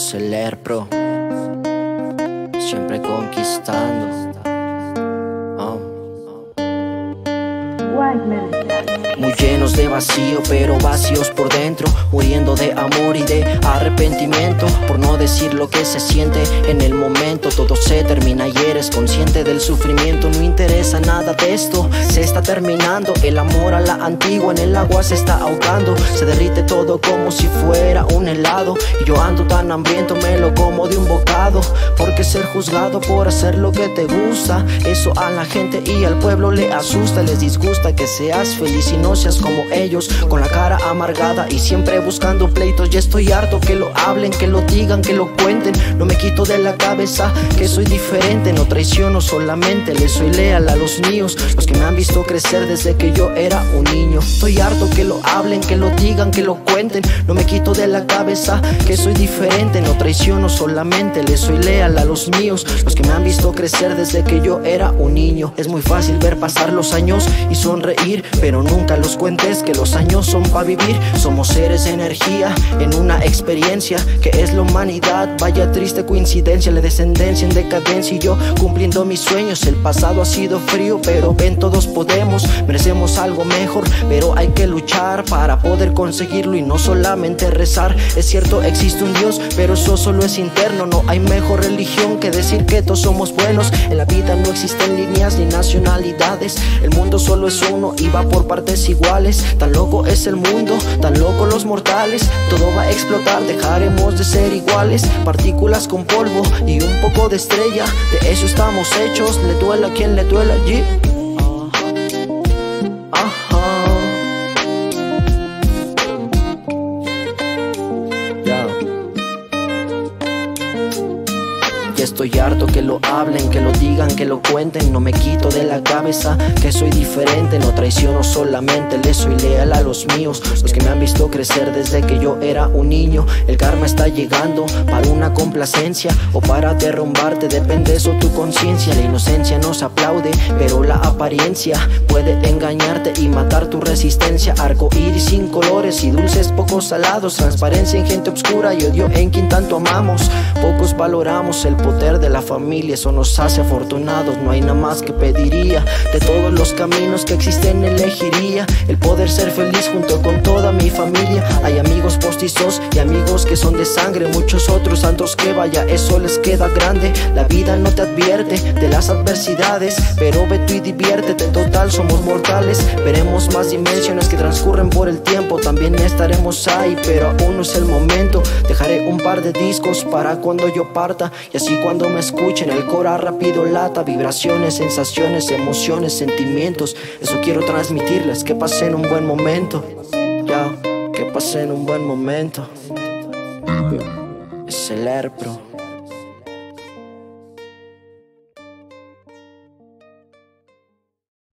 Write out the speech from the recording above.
Celer Pro, siempre conquistando. Muy llenos de vacío, pero vacíos por dentro, muriendo de amor y de arrepentimiento, por no decir lo que se siente en el momento. Todo se termina y eres consciente del sufrimiento. No interesa nada de esto, se está terminando. El amor a la antigua en el agua se está ahogando. Se derrite todo como si fuera un helado, y yo ando tan hambriento, me lo como de un bocado. Porque ser juzgado por hacer lo que te gusta, eso a la gente y al pueblo le asusta. Les disgusta que seas feliz y no seas como ellos, con la cara amargada y siempre buscando pleitos. Ya estoy harto que lo hablen, que lo digan, que lo cuenten. No me quito de la cabeza que soy diferente. No traiciono, solamente le soy leal a los míos, los que me han visto crecer desde que yo era un niño. Estoy harto que lo hablen, que lo digan, que lo cuenten. No me quito de la cabeza que soy diferente. No traiciono, solamente le soy leal a los míos, los que me han visto crecer desde que yo era un niño. Es muy fácil ver pasar los años y sonreír, pero nunca los cuentes que los años son para vivir. Somos seres de energía en una experiencia que es la humanidad. Vaya triste coincidencia, la descendencia en decadencia y yo cumpliendo mis sueños. El pasado ha sido frío, pero ven, todos podemos. Merecemos algo mejor, pero hay que luchar para poder conseguirlo y no solamente rezar. Es cierto, existe un Dios, pero eso solo es interno. No hay mejor religión que decir que todos somos buenos. En la vida no existen líneas ni nacionalidades. El mundo solo es uno y va por partes iguales. Tan loco es el mundo, tan loco los mortales. Todo va a explotar, dejaremos de ser iguales. Partículas con polvo y un poco de estrella, de eso estamos hechos. Le duela a quien le duela allí. Estoy harto que lo hablen, que lo digan, que lo cuenten. No me quito de la cabeza que soy diferente. No traiciono, solamente le soy leal a los míos, los que me han visto crecer desde que yo era un niño. El karma está llegando para una complacencia o para derrumbarte, depende eso tu conciencia. La inocencia nos aplaude, pero la apariencia puede engañarte y matar tu resistencia. Arco iris sin colores y dulces poco salados, transparencia en gente oscura y odio en quien tanto amamos. Pocos valoramos el poder de la familia, eso nos hace afortunados. No hay nada más que pediría, de todos los caminos que existen elegiría el poder ser feliz junto con toda mi familia. Hay amigos postizos y amigos que son de sangre, muchos otros santos que vaya, eso les queda grande. La vida no te advierte de las adversidades, pero ve tú y diviértete, en total somos mortales. Veremos más dimensiones que transcurren por el tiempo, también estaremos ahí, pero aún no es el momento. Dejaré un par de discos para cuando yo parta, y así cuando me escuchen el cora rápido lata. Vibraciones, sensaciones, emociones, sentimientos, eso quiero transmitirles. Que pasen un buen momento, ya, que pasen un buen momento. Es Celer Pro.